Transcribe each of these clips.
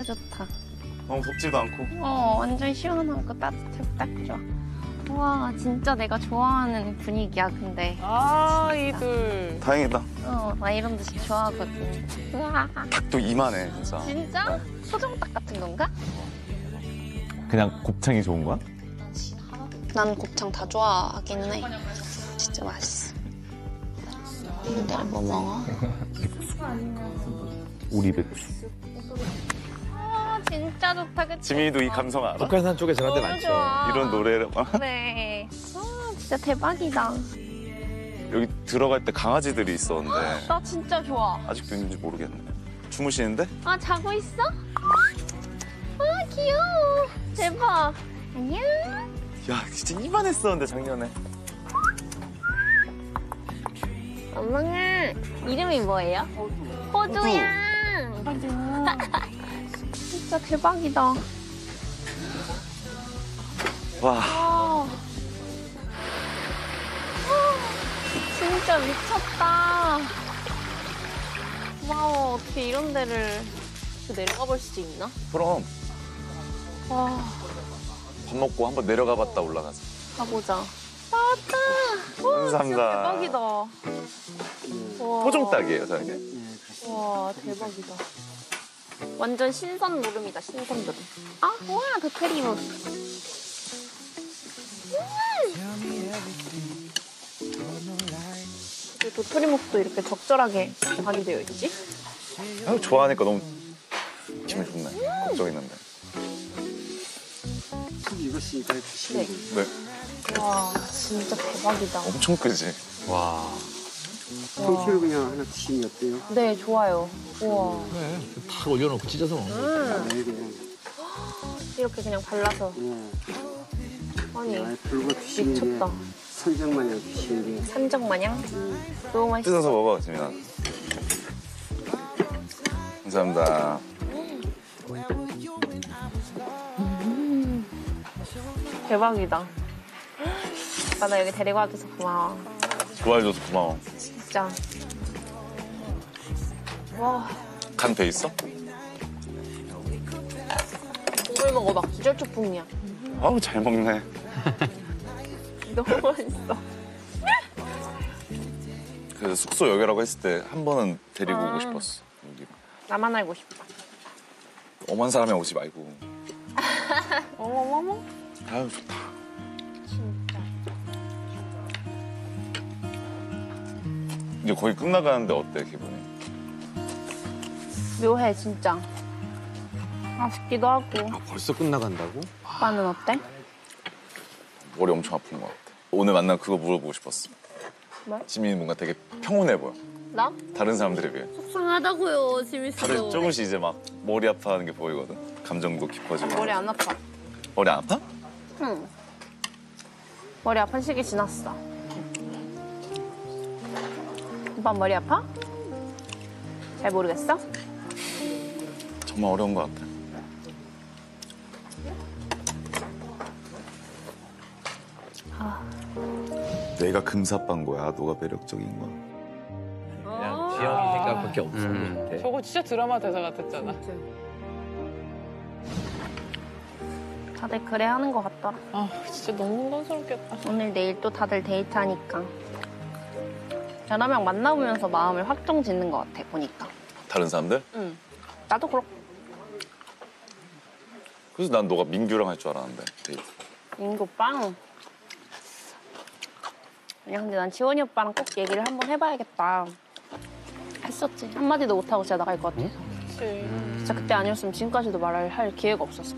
좋다. 너무 덥지도 않고. 완전 시원하고 따뜻하고 딱 좋아. 와, 진짜 내가 좋아하는 분위기야, 근데. 아이들. 다행이다. 나 이런 데 진짜 좋아하거든. 우와. 닭도 이만해, 진짜. 진짜? 소정닭 같은 건가? 그냥 곱창이 좋은 거야? 난 곱창 다 좋아하긴 해. 진짜 맛있어. 근데 뭐 먹어? 우리 백수. 진짜 좋다, 그치? 지민이도 이 감성 알아? 북한산 쪽에 저런 데 너무 많죠. 좋아. 이런 노래를. 네. 진짜 대박이다. 여기 들어갈 때 강아지들이 있었는데 나 진짜 좋아. 아직도 있는지 모르겠네. 주무시는데? 자고 있어? 귀여워. 대박. 안녕. 야, 진짜 이만했었는데 작년에. 엄마가 이름이 뭐예요? 호두야. 진짜 대박이다. 와, 진짜 미쳤다. 고마워. 어떻게 이런 데를 내려가 볼 수 있나? 그럼 와, 밥 먹고 한번 내려가 봤다 올라가자. 가보자. 나왔다. 와, 진짜 감사합니다. 대박이다. 와. 토종닭이에요, 저게. 와, 대박이다. 완전 신선 노름이다, 신선 노름. 우와, 도토리묵. 왜 도토리묵도 이렇게 적절하게 반이 되어 있지? 좋아하니까 너무 기분이 좋네. 걱정했는데. 이것이 다 드시는 네. 네, 와, 진짜 대박이다. 엄청 크지? 와. 통째로 그냥 하나 드시면 어때요? 네, 좋아요. 우와. 그래. 탁 올려놓고 찢어서 먹는 거. 네, 그냥. 이렇게 그냥 발라서. 네. 아니, 불고 드시는 게 미쳤다. 선정마냥 드시는 게. 산적 마냥? 너무 맛있어. 뜯어서 먹어, 지민아. 감사합니다. 대박이다. 나 여기 데리고 와줘서 고마워. 좋아해줘서 고마워. 진짜. 와, 간 배 있어? 국물 먹어봐. 기절초풍이야. 아우, 잘 먹네. 너무 맛있어. 그 숙소 여기라고 했을 때 한 번은 데리고 오고 싶었어. 여기. 나만 알고 싶다. 엄한 사람이 오지 말고. 어머머머. 아유, 좋다. 진짜. 이제 거의 끝나가는데 어때, 기분이? 묘해, 진짜. 아쉽기도 하고. 벌써 끝나간다고? 오빠는 어때? 머리 엄청 아픈 것 같아. 오늘 만난 그거 물어보고 싶었어. 뭐? 지민이 뭔가 되게 평온해 보여. 나? 다른 사람들에 비해. 속상하다고요, 지미씨. 다들 조금씩 이제 막 머리 아파하는 게 보이거든. 감정도 깊어지고. 머리 안 아파. 머리 안 아파? 응. 머리 아픈 시기 지났어. 오빠 머리 아파? 잘 모르겠어? 정말 어려운 것 같아. 내가 금사빠인 거야. 너가 매력적인 거야. 그냥 지영이 생각밖에 없는 것 같아. 저거 진짜 드라마 대사 같았잖아. 다들 그래 하는 것 같더라. 진짜 너무 혼란스럽겠다. 오늘 내일 또 다들 데이트하니까. 여러 명 만나보면서 마음을 확정 짓는 것 같아, 보니까. 다른 사람들? 응. 나도 그렇고. 그래서 난 너가 민규랑 할 줄 알았는데. 데이트. 민규 오빠랑. 아니, 근데 난 지원이 오빠랑 꼭 얘기를 한번 해봐야겠다. 했었지. 한마디도 못하고 진짜 나갈 것 같아서. 그치. 진짜 그때 아니었으면 지금까지도 말을 할 기회가 없었어.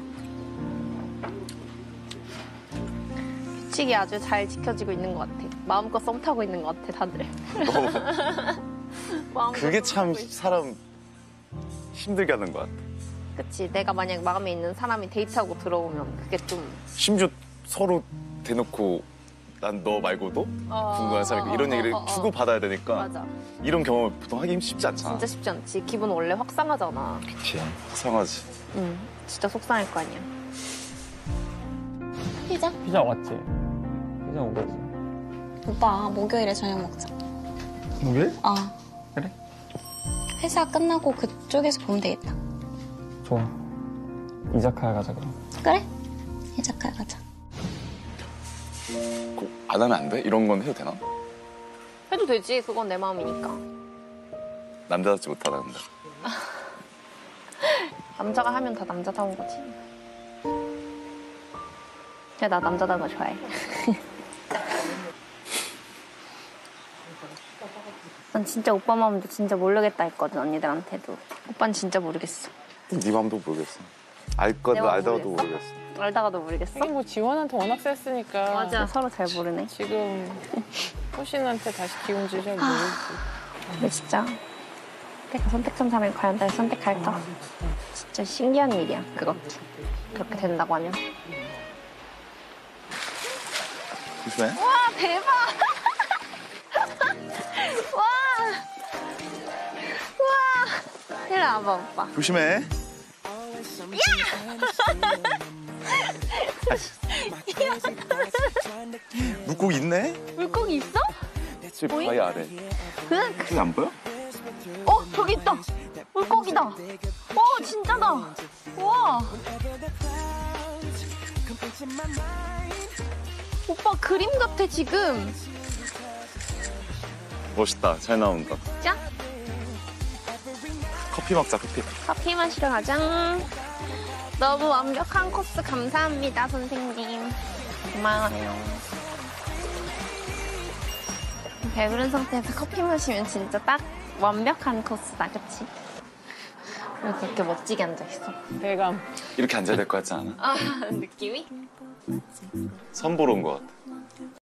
규칙이 아주 잘 지켜지고 있는 것 같아. 마음껏 썸 타고 있는 것 같아, 다들. 마음껏 그게 썸 참 타고 있어. 사람 힘들게 하는 것 같아. 그치. 내가 만약 마음에 있는 사람이 데이트하고 들어오면 그게 좀. 심지어 서로 대놓고 난 너 말고도 궁금한 사람이 이런 얘기를 주고 받아야 되니까 맞아. 이런 경험을 보통 하기 쉽지 않잖아. 진짜 쉽지 않지. 기분 원래 확 상하잖아. 그치. 속상하지. 응. 진짜 속상할 거 아니야. 피자? 피자 왔지? 피자 온 거지. 오빠 목요일에 저녁 먹자. 목요일? 아 그래? 회사 끝나고 그쪽에서 보면 되겠다. 좋아. 이자카야 가자 그럼. 그래? 이자카야 가자. 그거 안 하면 안 돼? 이런 건 해도 되나? 해도 되지. 그건 내 마음이니까. 남자답지 못하다는데. 남자가 하면 다 남자다운 거지. 근데 나 남자다운 거 좋아해. 난 진짜 오빠 마음도 진짜 모르겠다 했거든, 언니들한테도. 오빠는 진짜 모르겠어. 네 마음도 모르겠어. 내가 알다가도 모르겠어. 알다가도 모르겠어. 하긴 뭐 지원한테 워낙 셌으니까. 맞아. 서로 잘 모르네. 지금 호신한테 다시 기운 주셔 모르지. 근데 진짜 내가 선택한 사람이 과연 날 선택할까? 진짜 신기한 일이야, 그것도. 그렇게 된다고 하면. 조심해. 와, 대박! 와! 와! 이리 와봐, 오빠. 조심해. 물고기 있네? 물고기 있어? 저기 바위 아래. 그, 저기 안 보여? 저기 있다. 물고기다. 진짜다. 와. 오빠 그림 같아 지금. 멋있다. 잘 나온다. 짠. 커피 먹자, 커피. 커피 마시러 가자. 너무 완벽한 코스 감사합니다, 선생님. 고마워요. 배부른 상태에서 커피 마시면 진짜 딱 완벽한 코스다, 그치? 왜 그렇게 멋지게 앉아있어? 대감. 이렇게 앉아야 될 것 같지 않아? 느낌이? 선 보러 온 것 같아.